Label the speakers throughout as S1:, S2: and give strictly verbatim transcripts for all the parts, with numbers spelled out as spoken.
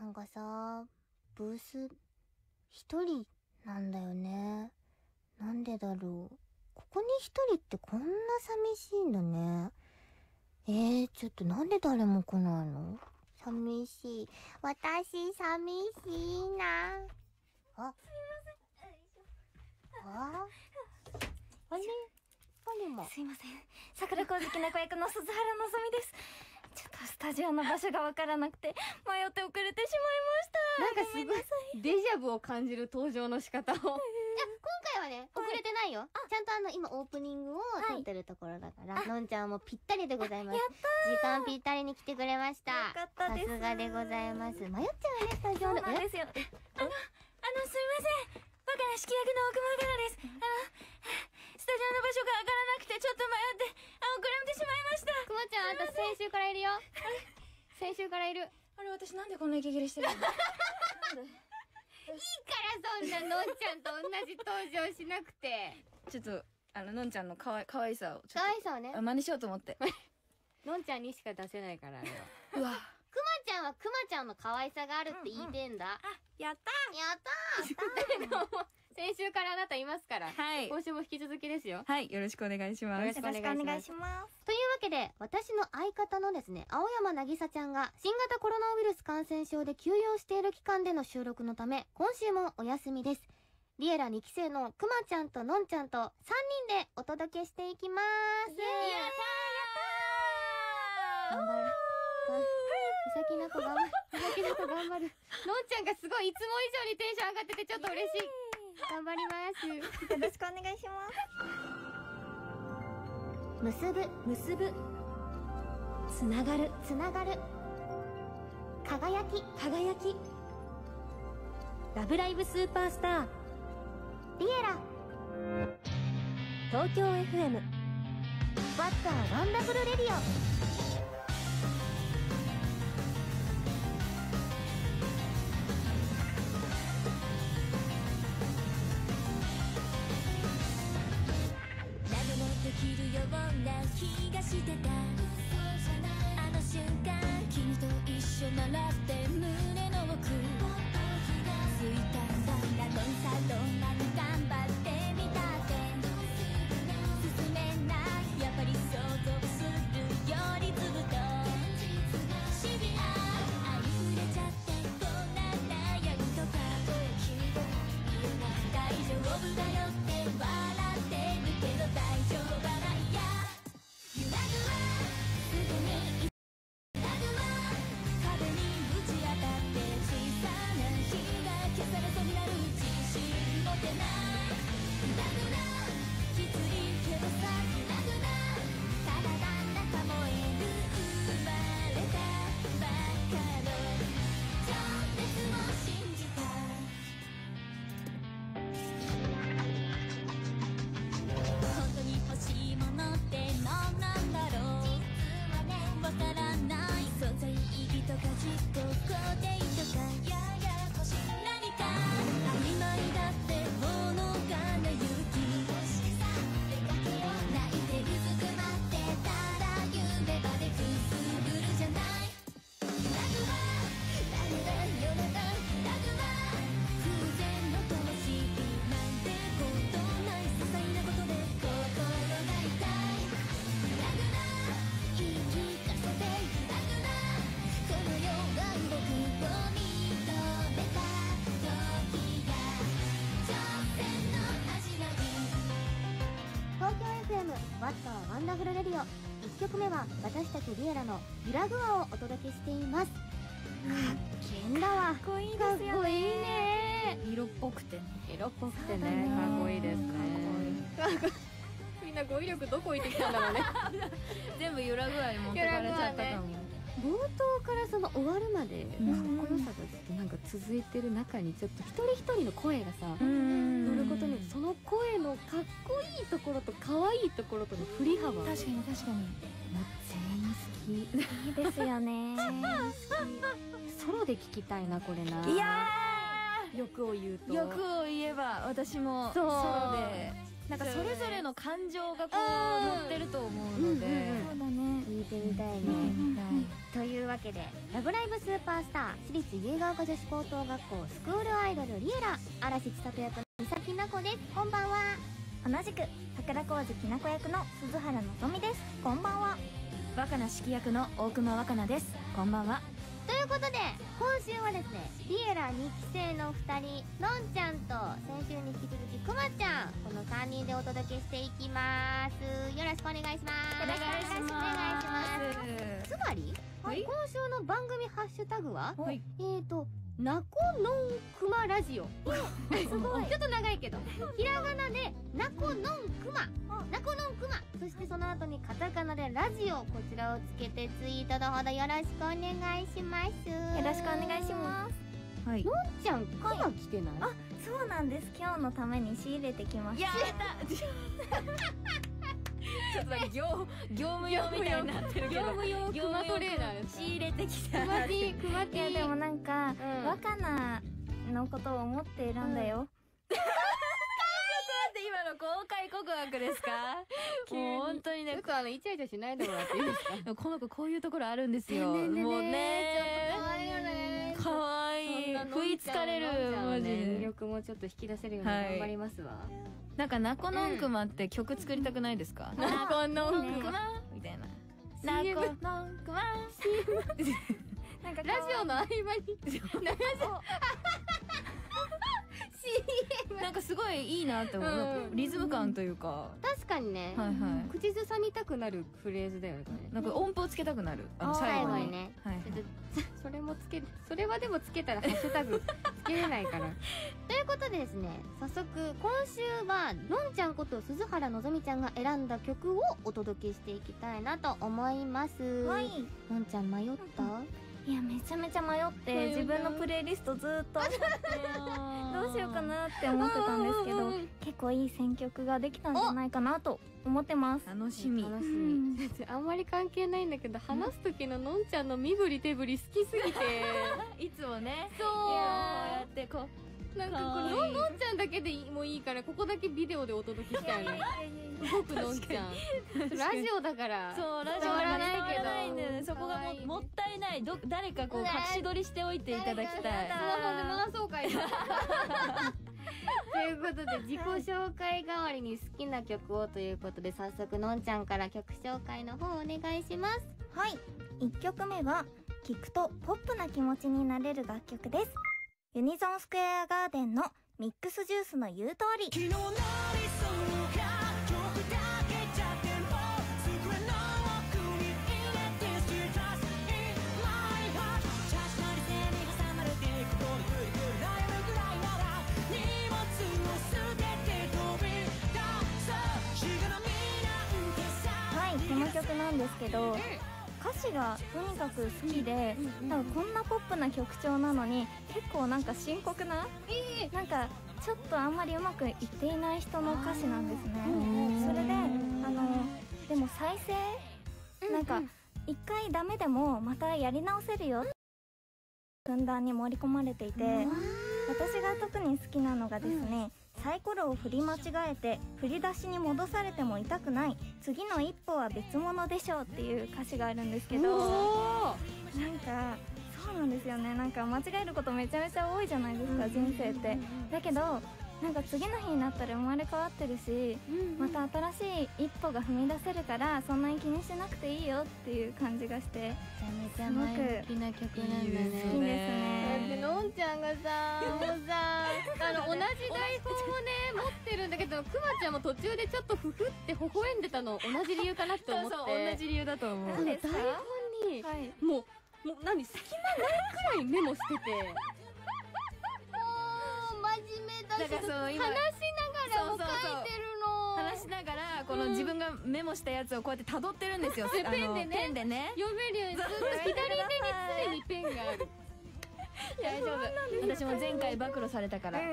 S1: なんかさ、ブース、一人なんだよね。なんでだろう。ここに一人ってこんな寂しいんだね。えー、ちょっとなんで誰も来ないの？寂しい。私、寂しいな。あ、すいません。ああれパリも。
S2: すいません。桜小月の子役の鈴原のぞみです。ちょっとスタジオの場所がわからなくて、迷って遅れてしまいました。
S3: なんかすごい、デジャブを感じる登場の仕方を。いや、今
S1: 回はね、遅れてないよ。ちゃんとあの、今オープニングを撮ってるところだから、のんちゃんもぴったりでございます。
S2: やったー。
S1: 時間ぴったりに来てくれました。
S2: よかったです。
S1: さすがでございます。迷っちゃうね、スタジオの。
S2: そうなんですよ。あの、あの、すいません。バカな式役の奥間からです。あの、スタジオの場所がわからなくて、ちょっと迷って、あ、遅れてしまいました。
S3: くまちゃん、あんた先週からいるよ。先週からいる。
S2: あれ、私なんでこんな息切れしてるの？なんで？
S3: いいからそんなのんちゃんと同じ登場しなくて。
S2: ちょっと、あの、のんちゃんのかわい、かわいさを。
S1: かわいさをね。
S2: 真似しようと思って。
S3: のんちゃんにしか出せないから、あれは。
S2: うわ。
S1: くまちゃんはくまちゃんの可愛さがあるって言いてんだ。うんうん、あ、
S2: やった
S1: ーやったー
S3: 先週からあなたいますから。
S2: はい。
S3: 今週も引き続きですよ。
S2: はい。よろしくお願いします。
S3: よろしくお願いします。
S1: というわけで、私の相方のですね、青山なぎさちゃんが新型コロナウイルス感染症で休養している期間での収録のため、今週もお休みです。リエラにきせいのくまちゃんとのんちゃんとさんにんでお届けしていきまーす。やったーやったー頑張る。みさきなこ頑張る。みさきなこ頑張る。
S3: のんちゃんがすごいいつも以上にテンション上がっててちょっと嬉しい。頑張ります。
S2: よろしくお願いします。
S1: 結ぶ、
S3: 結ぶ。つながる、
S1: つながる。輝き、
S3: 輝き。ラブライブスーパースター。
S1: リエラ。
S3: 東京 エフエム。
S1: What a Wonderful Radio。
S4: できるような気がしてた。あの瞬間君と一緒ならって胸の奥ついたんだ。ラノンサどんなに頑張ってみたって進めない。やっぱり想像するよりずっとシビア。あふれちゃってこんな悩みとか大丈夫だよって笑ってるけど大丈夫。
S1: ワンダフルレディオ。いっきょくめは私たちリエラのゆらぐわをお届けしています。かっけんだわ。
S2: かっこいいですよね。
S3: かっこいいね。
S2: 色っぽくてね。
S3: 色っぽくてね、かっこいいですね。かっこいい。みんな語彙力どこ置いてきたんだろうね。
S2: 全部ゆらぐわに持ってかれちゃったかも。
S3: 冒頭からその終わるまでかっこよさがずっとなんか続いてる中にちょっと一人一人の声がさ乗ることによってその声のかっこいいところと可愛いところとの振り幅、
S2: 確かに確かに
S3: もう全員好き。
S2: いいですよね。
S3: ソロで聴きたいなこれな。
S2: いや
S3: ー欲を言うと
S2: 欲を言えば私も
S3: そう
S2: ソロでなんかそれぞれの感情がこう乗ってると思うので、
S1: そうだね、聞いてみたいね。というわけで「ラブライブスーパースター」私立由比ヶ丘女子高等学校スクールアイドルリエラ嵐千里役の三崎奈子です。こんばんは。
S2: 同じく桜小路きなこ役の鈴原のぞみです。こんばんは。若菜式役の大熊若菜です。こんばんは。
S1: ということで今週はですね、リエラにき生のふたり、のんちゃんと先週に引き続きくまちゃん、このさんにんでお届けしていきます。よろしくお願いします。
S2: お願いします。
S1: お願いします。つまり、
S2: はい、
S1: 今週の番組ハッシュタグは、
S2: はい、
S1: えーとなこのんくまラジオ。すごいちょっと長いけど、ひらがなでなこのんくま、なこのんくま、そしてその後にカタカナでラジオ、こちらをつけてツイートのほどよろしくお願いします。
S2: よろしくお願いします。はい。
S1: のんちゃんくま来てない？
S2: あ、そうなんです。今日のために仕入れてきました。やったちょっと業業務用みたいになってるけど、業務用クマトレーナー仕入れてきた。クマティクマティ。いやでもなんか、うん、若菜のことを思って選んだよ。ちょっと待って今の公開告白ですか？もう本当にね、
S3: ちょっとあのイチャイチャしないでもらっていいですか？
S2: この子こういうところあるんですよ。もうね、可愛いよね。可愛い。食いつかれるマジで。
S3: 魅力もちょっと引き出せるように頑張りますわ。
S2: なんかナコノンクマって曲作りたくないですか？ナコノンクマみたいな。ナコノンクマ。
S3: なんかラジオの合間に流し。
S2: なんかすごいいいなって思う。リズム感というか。
S3: 確かにね。
S2: はいはい。
S3: 口ずさみたくなるフレーズだよね。
S2: なんか音符つけたくなる。
S1: あの最後にね。
S3: はい。それもつけ、それはでもつけたらハッシュタグつけれないから。
S1: ということでですね、早速今週はのんちゃんこと鈴原のぞみちゃんが選んだ曲をお届けしていきたいなと思います。はい。のんちゃん迷った？
S2: いやめちゃめちゃ迷って自分のプレイリストずーっとどうしようかなって思ってたんですけど、結構いい選曲ができたんじゃないかなと思ってます。楽しみ
S3: 楽しみ。あんまり関係ないんだけど、話す時ののんちゃんの身振り手振り好きすぎて
S2: いつもね、
S3: そう
S2: こうやってこう
S3: なんかこれのんちゃんだけでもいいから、ここだけビデオでお届けしたいね。僕のんちゃんラジオだから、
S2: そうラジオはないけど、そこがももったいない。ど誰かこう隠し撮りしておいていただきたい。
S3: スマホで流そうかい。
S1: ということで自己紹介代わりに好きな曲をということで、早速のんちゃんから曲紹介の方お願いします。
S2: はい、いっきょくめは聴くとポップな気持ちになれる楽曲です。ユニゾンスクエアガーデンのミックスジュースの言う通り。この曲なんですけど、歌詞がとにかく好きで、多分こんなポップな曲調なのに結構なんか深刻な、なんかちょっとあんまりうまくいっていない人の歌詞なんですね。それであのでも再生なんか一回ダメでもまたやり直せるよってふんだんに盛り込まれていて、私が特に好きなのがですね、サイコロを振り間違えて振り出しに戻されても痛くない、次の一歩は別物でしょうっていう歌詞があるんですけど、なんかそうなんですよね。なんか間違えることめちゃめちゃ多いじゃないですか、人生って。だけどなんか次の日になったら生まれ変わってるし、また新しい一歩が踏み出せるから、そんなに気にしなくていいよっていう感じがして、
S3: めちゃめちゃ前向きな曲なんだね。
S2: いいですね。
S3: だってのんちゃんがさ、もうさ、あの同じ台本をね持ってるんだけど、くまちゃんも途中でちょっとふふって微笑んでたの同じ理由かなって思って。
S2: そうそう、同じ理由だと思う。
S3: なんで台本に、はい、もうもう何隙間ないくらいメモしてて。
S2: だからそう今
S3: 話しながらも書いてるの。
S2: 話しながらこの自分がメモしたやつをこうやって辿ってるんですよ。
S3: ペンでね、
S2: ペンでね
S3: 読めるようにずっと左手に常にペンがある。
S2: 大丈夫。私も前回暴露されたから。うん、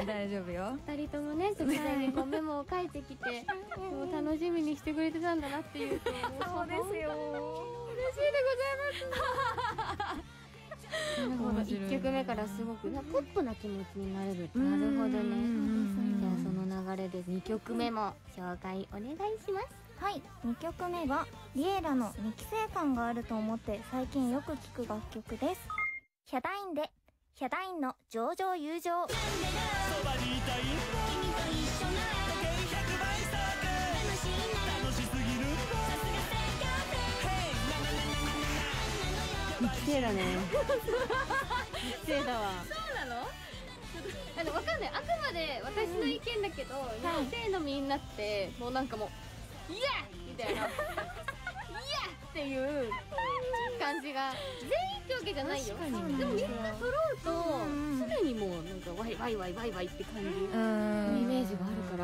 S2: 大丈夫よ。
S3: 二人ともね、直前にこうメモを書いてきて、もう楽しみにしてくれてたんだなっていうと、
S2: そうですよ。嬉しいでござい
S3: ます。なるほど。いっきょくめからすごく
S1: ポップな気持ちになれる。なるほどね。じゃあその
S3: 流れです。にきょくめも紹介お願いします。
S2: はい、にきょくめはリエラのに期生感があると思って最近よく聴く楽曲です。ヒャダインでヒャダインの上々友情。
S5: そばにいたいんだ君と一緒なら時計ひゃくばい速楽しいな楽しすぎるさすが正解ヘイなななななな
S3: に期生だね。に期生だわ。
S6: そうなの？あのわかんない。あくまで私の意見だけど、に期生のみんなってもうなんかもうイエーみたいなイエーっていう感じが全員ってわけじゃないよ。でもみんな揃うと常にもうなんかワイワイワイワイワイって感じのイメージがあるから、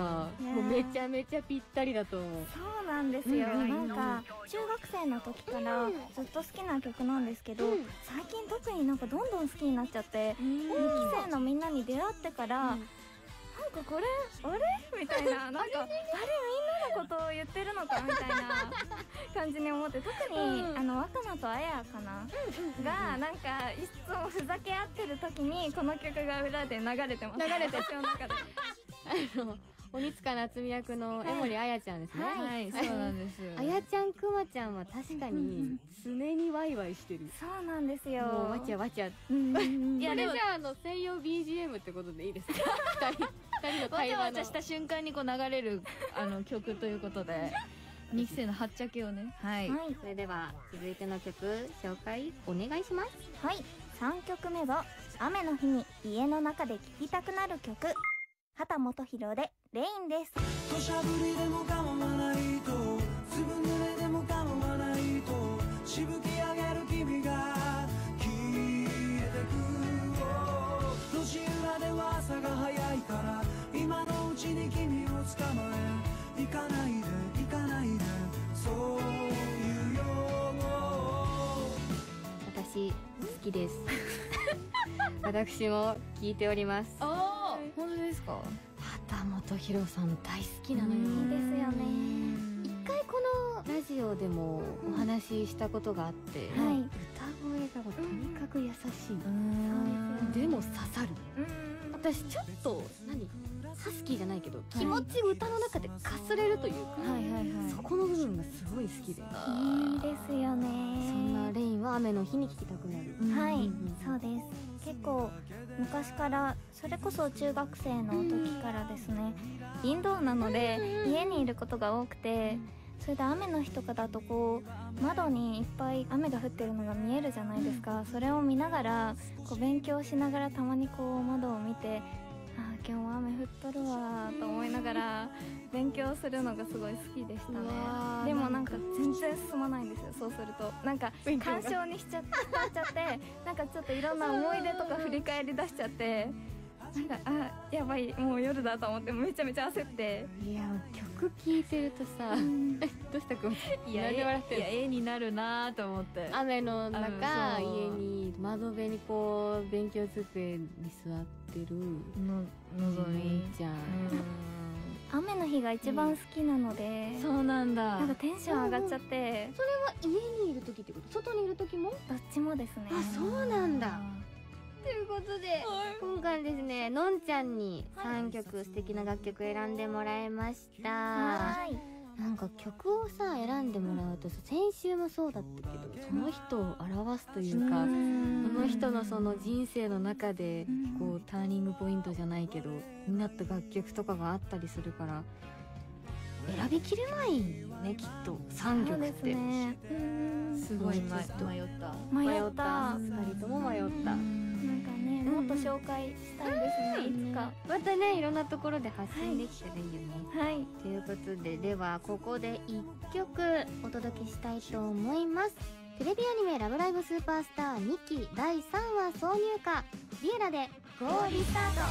S6: もうめちゃめちゃぴったりだと思う。
S2: そうなんですよ、なんか中学生の時からずっと好きな曲なんですけど、最近特になんかどんどん好きになっちゃって、に期生のみんなに出会ってから、なんかこれあれみたいな、なんかあれみんなのことを言ってるのかみたいな感じに思って、特にあの若菜と綾かながなんかいつもふざけ合ってる時にこの曲が裏で流れてます。流れて私の中で
S3: あの鬼塚夏美役の江森綾ちゃんですね。
S6: はい、そうなんです。
S3: あやちゃんくまちゃんは確かに常にワイワイしてる。
S2: そうなんですよ。
S3: もうわちゃわちゃ。いやでもじゃああの専用 ビージーエム ってことでいいですか？二人二人の
S6: わ
S3: 会話の
S6: ちゃわちゃした瞬間にこう流れるあの曲ということで、に期生のはっちゃけをね。はい。
S2: はい、
S3: それでは続いての曲紹介お願いします。
S2: はい、さんきょくめは雨の日に家の中で聴きたくなる曲、秦基博でレインです。
S5: 土砂降りでも構わないとずぶ濡れでも構わないとしぶき上げる君が消えてく。路地裏では朝が早いから今のうちに君を捕まえ行かないで行かないでそういうよ。
S3: 私好きです。私も聞いております。
S6: ああ、本当ですか？
S3: 秦基博さん大好きなのよ。
S2: いいですよね。
S3: 一回このラジオでもお話ししたことがあって、
S2: はい、
S3: 歌声がもうとにかく優しい。でも刺さる。私ちょっと何ハスキーじゃないけど、気持ち歌の中でかすれるというか、
S6: はいはいはい。
S3: そこの部分がすごい好きで、
S2: いいですよね。
S3: そんなレインは雨の日に聴きたくなる。
S2: はい、そうです。結構昔から、それこそ中学生の時からですね、インドアなので家にいることが多くて、それで雨の日とかだとこう窓にいっぱい雨が降ってるのが見えるじゃないですか。それを見ながらこう勉強しながらたまにこう窓を見て、あー今日も雨降っとるわーと思いながら勉強するのがすごい好きでしたね。でもなんか全然進まないんですよ。そうするとなんか干渉にしちゃっちゃってなんかちょっといろんな思い出とか振り返り出しちゃって、なんかあやばいもう夜だと思ってめちゃめちゃ焦って。
S3: いや曲聴いてるとさ、どうしたくん、
S6: いや、
S3: なんで笑ってるの？
S6: いや絵になるなと思って。
S3: 雨の中、
S6: うんそう
S3: 家に窓辺にこう勉強机に座ってる
S6: ののぞみ
S3: ちゃん、
S2: 雨の日が一番好きなので、
S6: そうなんだ。
S2: なんかテンション上がっちゃって。
S3: それは家にいる時ってこと？外にいる時も？
S2: どっちもですね。
S3: あ、そうなんだ。ということで、今回ですね、のんちゃんにさんきょく素敵な楽曲選んでもらいました。
S2: はい。
S3: なんか曲をさ選んでもらうとさ、先週もそうだったけど、その人を表すというか、その人のその人生の中でこうターニングポイントじゃないけどになった楽曲とかがあったりするから、選びきれないよね、きっとさんきょくって。
S2: そうですね。
S6: すごい迷
S3: もうちょっと
S6: 迷った。
S2: 迷った。
S3: ふたりとも迷った。
S2: なんかね、もっと紹介したいですね、いつか。
S3: またね、いろんなところで発信できたらいいよね。
S2: はい。
S3: ということで、ではここでいっきょくお届けしたいと思います。テレビアニメラブライブスーパースターにきだいさんわ挿入歌、リエラでゴーリスタート。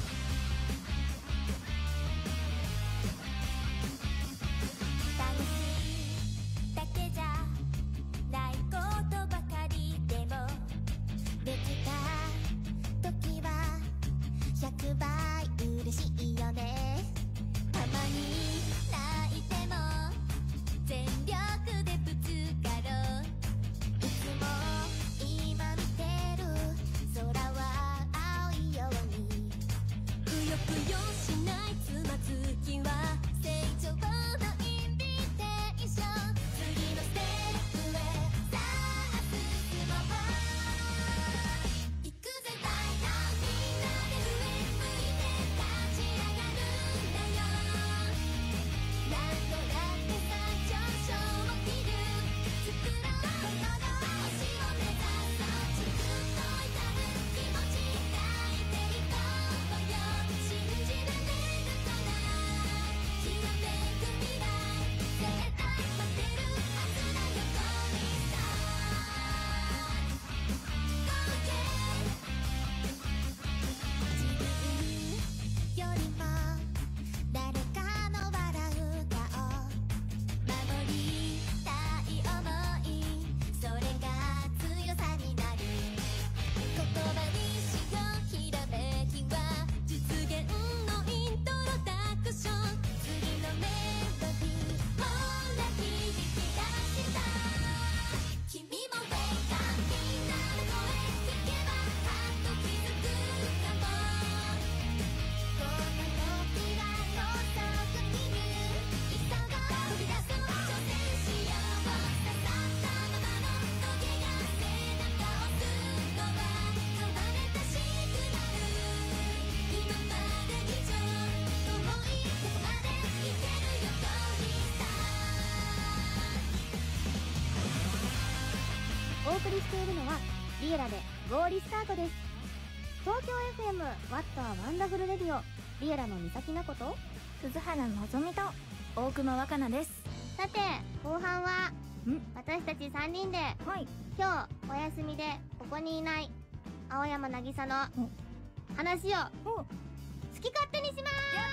S4: 楽しいだけじゃないことばかりでもできた時はひゃくばい嬉しいよね。たまに泣いても全力でぶつかろう。いつも今見てる空は青いように
S1: 送りしているのはリエラでゴーリスタートです。東京 エフエム ワットはワンダフルレディオ、リエラの三崎なこと
S2: 鈴原のぞみと大熊若菜です。
S1: さて後半は私たちさんにんで
S2: はい、
S1: 今日お休みでここにいない青山渚の話を
S2: お
S1: 好き勝手にしまーす。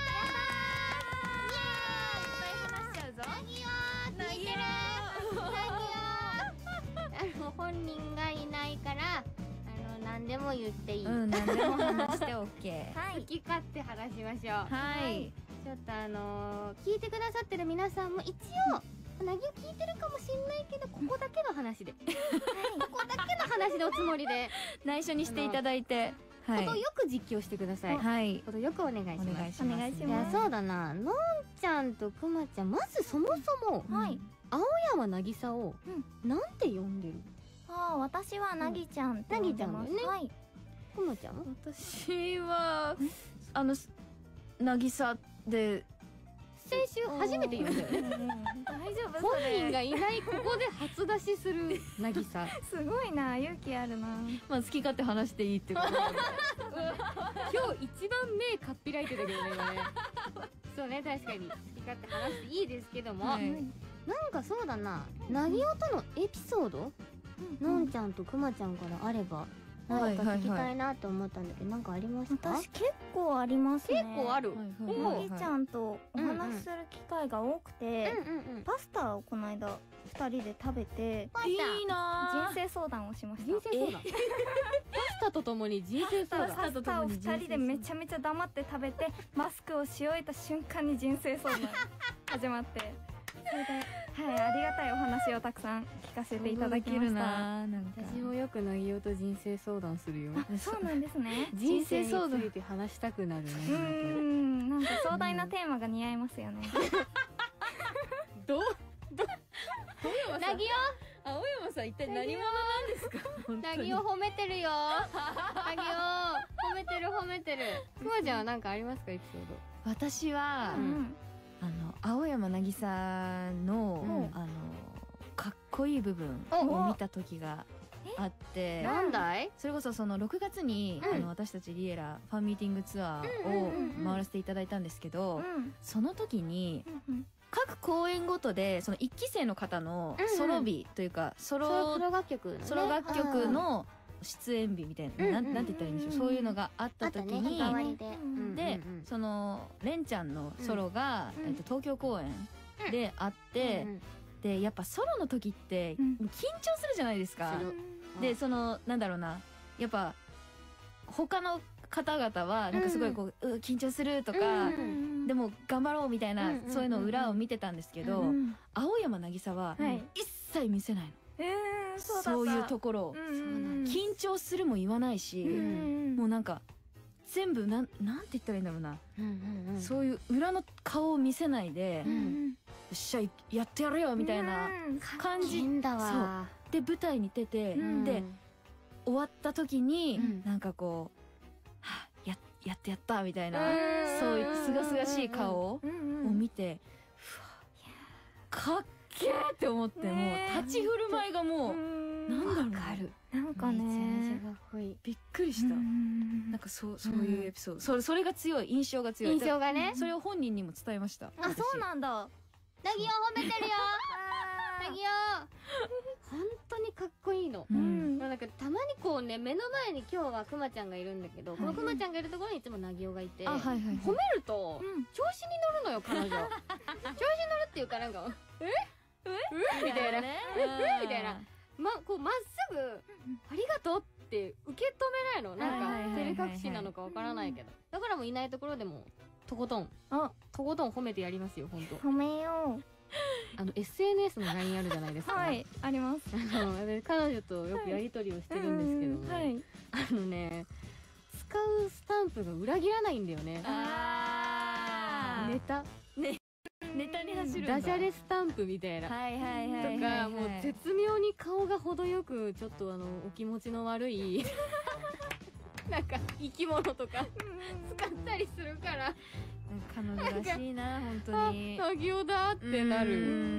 S2: 話しちゃうぞ。
S1: なぎよー聞いてるーなぎよーあの本人がいないからあの何でも言っていい、
S7: うん、何でも話して OK
S1: はい、
S6: 好き勝手話しましょう。
S7: はい
S6: ちょっとあの
S1: 聞いてくださってる皆さんも一応なぎを聞いてるかもしんないけどここだけの話でここだけの話でおつもりで
S7: 内緒にしていただいて、はい
S6: 程よく実況してください。
S7: はい
S6: 程よくお願いし
S7: お
S6: ます。
S7: 願いします。
S2: お願いし
S1: い
S2: ます
S1: やそうだな、のんちゃんとくまちゃん、まずそもそも
S2: はい
S1: 青山渚をなんて呼んでる？
S2: ああ、私はなぎちゃんって呼んでます。
S1: なぎちゃんだよね
S2: はい。
S1: くまちゃんは
S7: 私はあの渚で
S6: 先週初めて言うんだよね。
S2: 大丈夫？
S6: 本
S2: それ
S6: 人がいないここで初出しする渚。
S2: すごいな、勇気あるな。
S7: まあ好き勝手話していいってことで
S6: 今日一番目かっぴらいてたけどね今ね。そうね、確かに好き勝手話していいですけども、
S7: はい
S1: なんかそうだな、なぎおとのエピソードのんちゃんとくまちゃんからあればなんか聞きたいなと思ったんだけど、なんかありますか？
S2: 私結構ありますね。
S6: 結構ある。
S2: なぎちゃんとお話しする機会が多くて、
S1: うんうんうん。
S2: パスタをこの間ふたりで食べて
S1: パスタ
S7: いいな
S2: 人生相談をしました。
S6: 人生相談。パスタとともに人生相談。
S2: パスタをふたりでめちゃめちゃ黙って食べてマスクをし終えた瞬間に人生相談始まってそれで、はい、ありがたいお話をたくさん聞かせていただきました。
S7: ななんか
S6: 私もよくなぎおと人生相談するよ。
S2: そうなんですね。
S6: 人生について話したくなるね。
S2: うーん、なんか壮大なテーマが似合いますよね。
S6: どう
S1: なぎ
S7: 青山さん一体何者なんですか？
S6: おなぎお褒めてるよ。なぎお褒めてる褒めてる。くまちゃんは何かありますかエピソード？
S7: 私は、
S2: うん
S7: あの青山渚の、
S6: うん
S7: あのかっこいい部分を見た時があって、
S6: なんだい？
S7: それこそそのろくがつに、
S6: うん
S7: あの私たちリエラファンミーティングツアーを回らせていただいたんですけど、
S2: うん
S7: その時に
S2: うん
S7: 各公演ごとでそのいっき生の方のソロ日というかソ
S1: ソ
S7: ロ
S1: ロ楽曲のね
S7: ソロ楽曲の出演日みたいな、
S1: うん
S7: なんなんて言ったらいいんでしょう、そういうのがあっ
S1: あったね、
S7: た時に、
S1: 日替わりで。
S2: うん
S7: で、
S6: うんうん
S7: そのレンちゃんのソロが、
S2: うん
S7: えっと、東京公演であって、
S6: うんうん
S7: でやっぱソロの時って
S2: うん
S7: 緊張するじゃないですか。
S6: する
S7: でそのなんだろうな、やっぱ他の方々はなんかすごいこう、う緊張するとか、
S2: うん
S7: でも頑張ろうみたいな、
S1: うんうんうんうん
S7: そういうの裏を見てたんですけど、
S2: うん
S7: 青山渚は
S2: はい
S7: 一切見せないの、
S2: えー、そうだった。
S7: そういうところを、
S2: うんうん
S7: 緊張するも言わないし、
S2: うん
S7: もうなんか全部なんなんて言ったらいいんだろうな、
S1: うんうんうん。
S7: そういう裏の顔を見せないで、よ
S2: うん
S7: っしゃやってやるよみたいな
S2: うん
S7: 感じ
S1: 変だわ。
S7: で舞台に出て、
S2: うん
S7: で終わった時に、
S1: うん
S7: なんかこう、はあ、ややってやったみたいな、
S2: うん
S7: そういうすがすがしい顔
S2: うんうん
S7: を見て、ふわかっけーって思って、
S2: ね
S7: もう立ち振る舞いがもう、
S2: うん
S7: なんだろう
S6: わかる。
S2: なんか
S1: めちゃめち
S2: ね
S1: ゃかっこいい。
S7: びっくりした、
S2: うん
S7: なんかそうそういうエピソード、それそれが強い、印象が強い、
S1: 印象がね。
S7: それを本人にも伝えました。
S2: あ、そうなんだ。
S1: なぎお褒めてるよ。なぎお。
S6: 本当にかっこいいの。
S7: う
S2: うんん
S6: なんかたまにこうね、目の前に今日はくまちゃんがいるんだけど、このくまちゃんがいるところにいつもなぎおがいて、
S7: あ、はいはいはい
S6: 褒めると
S2: うん
S6: 調子に乗るのよ彼女。調子に乗るっていうかなんかええみたいな、
S7: ね
S6: えみたいな、まこうまっすぐありがとうって受け止めないの。なんか
S7: はいはいはいはい
S6: 照れ隠しなのかわからないけど、だからもういないところでもとことん
S2: あ、
S6: とことん褒めてやりますよ本当。
S2: 褒めよ
S6: あの エスエヌエス の ライン あるじゃないです
S2: う。
S6: か。
S2: はい、あります。
S6: あの私彼女とよくやり取りをしてるんですけども、
S2: はい。
S6: あのね使うスタンプが裏切らないんだよね。
S7: あー
S6: ネタ
S7: ネタに走るんだ
S6: ダジャレスタンプみたいな、
S7: はいはいはいはい
S6: とかもう絶妙に顔が程よくちょっとあのお気持ちの悪いなんか生き物とか使ったりするから
S7: 彼女らしいな本当
S6: あ
S7: に。
S6: なぎおだってな
S7: う
S6: る。
S7: ん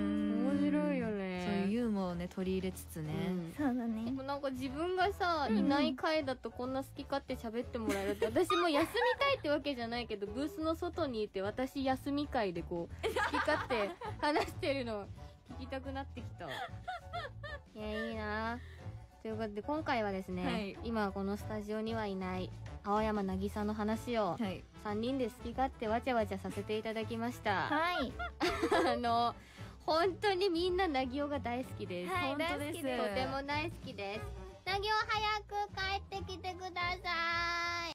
S6: 面白いよね。
S7: そういうユーモアをね取り入れつつね、
S2: そうだ
S6: で
S2: ね。
S6: もなんか自分がさ、いない回だとこんな好き勝手喋ってもらえるって、私も休みたいってわけじゃないけど、ブースの外にいて私休み会でこう好き勝手話してるの聞きたくなってきた。いや、いいな。ということで今回はですね、
S7: はい、
S6: 今このスタジオにはいない青山渚の話を
S7: はい、
S6: さんにんで好き勝手わちゃわちゃさせていただきました。
S2: はい。
S6: あの本当にみんななぎおが大好きです。
S2: はい、
S7: 本当
S2: 大好きです。
S6: とても大好きです。なぎお早く帰ってきてください。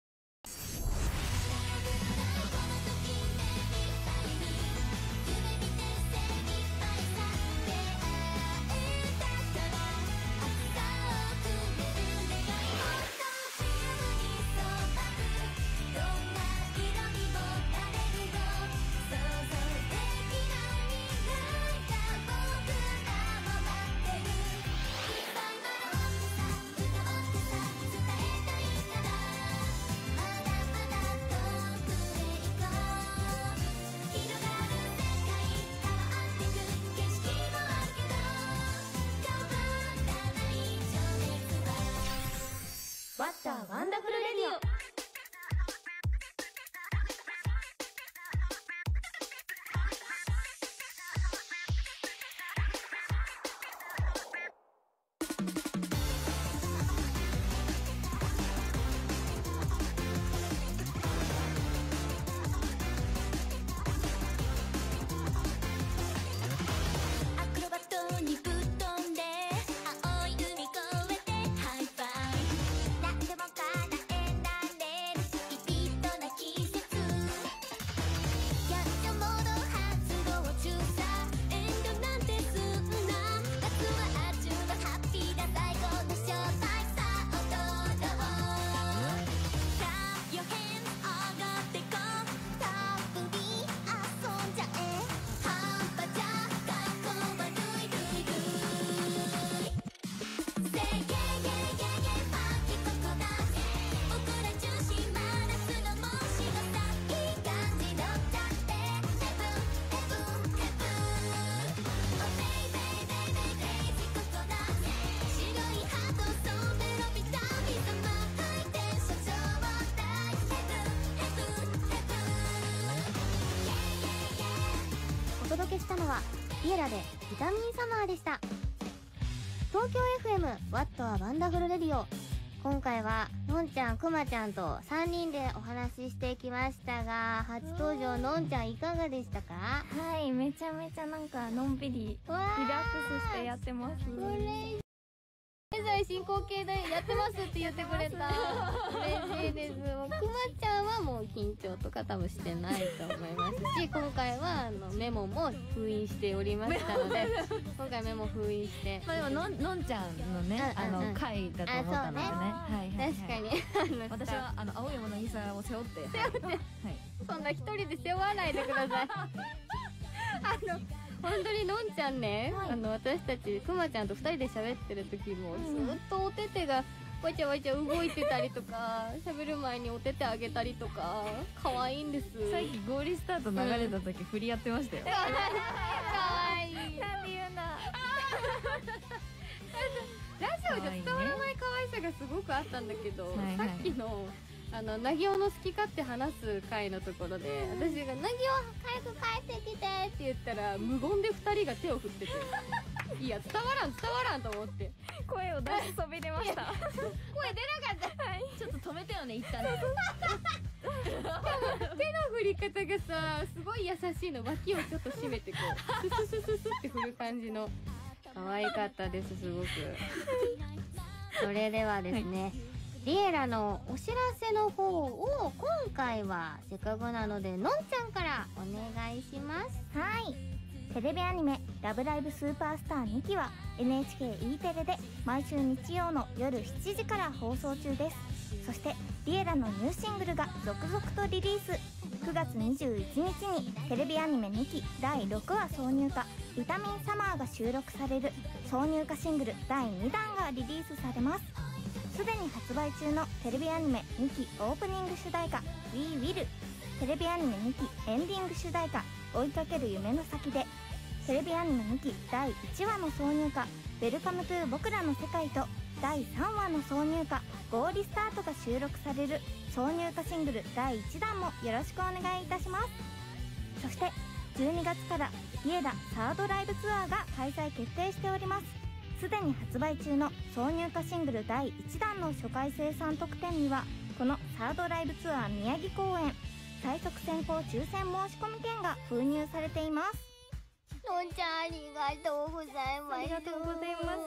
S2: ワッターワンダフルレディオ。
S4: アクロバットにぶっ飛んで青い海越えてハイファイ、なんでも叶えられるスピードな季節、キャッチャーモード発動中さ、遠慮なんてすんな、夏はあっちゅうのハッピーな最高のショータイムさ、踊ろう、Clap your hands 上がってこう、たっぷり遊んじゃえ、半端じゃかっこ悪いルイルイ、せいゲーゲーゲーゲーパーティーここだ、僕ら中心真夏のもしのさ、いい感じ乗っちゃって、ヘブンヘブンヘブン、おベイベイベイベイベイジここだ、白いハートそんでのびたみさま、ハイテンション状態、ヘブンヘブンヘブン、
S1: お届けしたのはビエラでビタミンサマーでした。東京 エフエム ワットはワンダフルレディオ、今回はのんちゃんくまちゃんとさんにんでお話ししてきましたが、初登場のんちゃんいかがでしたか？
S2: はい、めちゃめちゃなんかのんびりリラックスしてやってます。
S6: 現在進行形でやってますって言ってくれた。嬉しいです。もうくまちゃんはもう緊張とか多分してないと思いますし、今回はあのメモも封印しておりましたので、今回メモ封印して。
S7: まあでものんのんちゃんのね、あ
S1: うんうんうん
S7: の回だと思ったのでね、はいはいはい、
S6: 確かに。
S7: 私はあの青山の渚を背負って背負って、はい、
S6: そんな一人で背負わないでください。あの本当にのんちゃんね、あの私たちくまちゃんとふたりで喋ってる時もずっとお手手がわちゃわちゃ動いてたりとか、喋る前にお手手あげたりとか可愛いんです。
S7: さっきゴーリスタート流れた時、振りやってましたよ。
S6: 可愛い。
S2: なんで言うんだ。
S6: ラジオじゃ伝わらない可愛さがすごくあったんだけど、
S7: はいはい
S6: さっきのあのなぎおの好き勝手話す回のところで、私が「なぎお早く帰ってきて」って言ったら無言でふたりが手を振ってていや伝わらん伝わらんと思って
S2: 声を出しそびれました。
S6: 声出なかった。はい、
S7: ちょっと止めてよね一旦。
S6: 手の振り方がさすごい優しいの。脇をちょっと締めてこうスススススって振る感じの可愛かったです。すごく。それではですね、はい、リエラのお知らせの方を今回はせっかくなのでのんちゃんからお願いします。
S2: はい、テレビアニメ「ラブライブスーパースターにき」は エヌエイチケーイー テレで毎週日曜の夜しちじから放送中です。そしてリエラのニューシングルが続々とリリース。くがつにじゅういちにちにテレビアニメにきだいろくわ挿入歌「ビタミンサマー」が収録される挿入歌シングルだいにだんがリリースされます。すでに発売中のテレビアニメにきオープニング主題歌「We Will」、テレビアニメにきエンディング主題歌「追いかける夢の先で」、 テレビアニメにきだいいちわの挿入歌「ウェルカムトゥ僕らの世界」とだいさんわの挿入歌「ゴーリスタート」が収録される挿入歌シングルだいいちだんもよろしくお願いいたします。そしてじゅうにがつからイエダサードライブツアーが開催決定しております。すでに発売中の挿入歌シングルだいいちだんの初回生産特典にはこのサードライブツアー宮城公演最速先行抽選申し込み券が封入されています。
S1: のんちゃんありがとうございます。
S2: ありがとうございます。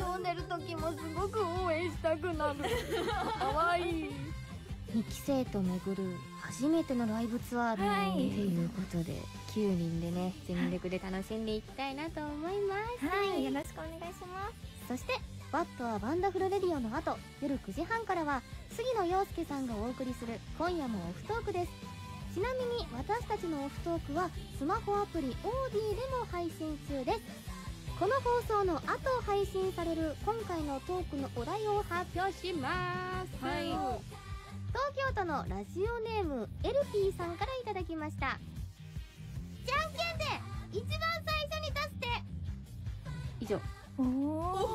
S6: 読んでる時もすごく応援したくなる。かわいい。
S3: にき生と巡る初めてのライブツアー
S2: はい
S3: ということで、きゅうにんでね全力で楽しんでいきたいなと思います。
S2: はいよろしくお願いします。
S1: そして「ワットはワンダフルレディオ」の後夜くじはんからは杉野遥亮さんがお送りする今夜もオフトークです。ちなみに私たちのオフトークはスマホアプリオーディでも配信中です。この放送の後配信される今回のトークのお題を発表します。
S6: はい。
S1: 東京都のラジオネームエルピーさんからいただきました。じゃんけんで一番最初に出して
S3: 以上。
S2: おお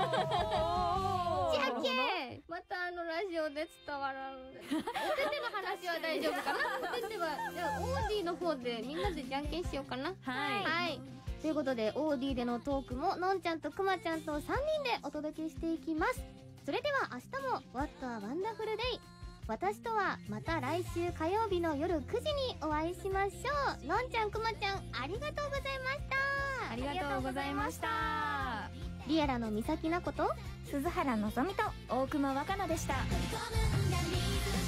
S6: じゃんけん。またあのラジオで伝わらん。おてての話は大丈夫かな。おててはじゃあオーディの方でみんなでじゃんけんしようかな。
S7: はい
S1: はいということでオーディでのトークものんちゃんとくまちゃんとさんにんでお届けしていきます。それでは明日も What a Wonderful Day。私とはまた来週火曜日の夜くじにお会いしましょう。のんちゃんくまちゃんありがとうございました。
S7: ありがとうございました。
S1: リアラの美咲なこと
S2: 鈴原のぞみと
S7: 大熊若菜でした。
S4: 込んだ水